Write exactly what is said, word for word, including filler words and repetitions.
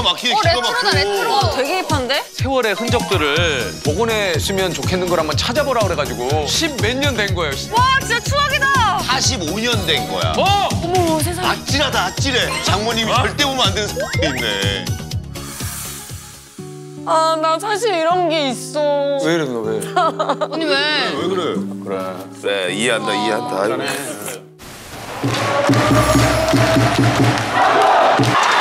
막히네, 어, 기가 레트로다, 막혀. 레트로. 되게 힙한데? 세월의 흔적들을 복원했으면 좋겠는 걸 한번 찾아보라 그래가지고 십 몇 년 된 거예요. 와, 진짜 추억이다. 사십오 년 된 거야. 어! 어머, 세상에. 아찔하다, 아찔해. 장모님이 어? 절대 보면 안 되는 사람이 있네. 아, 나 사실 이런 게 있어. 왜 이래, 너 왜? 언니 왜? 왜 그래? 그래. 그래, 이해한다, 이해한다. 아이고. 그러네.